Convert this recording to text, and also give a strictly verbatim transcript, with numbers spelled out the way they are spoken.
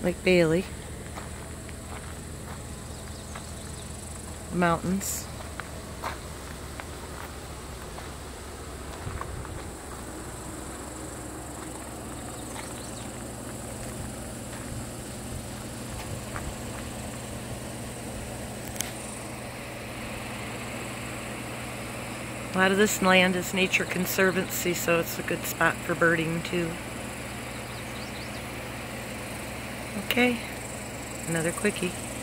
like Bailey. Mountains. A lot of this land is nature conservancy, so it's a good spot for birding too. Okay, another quickie.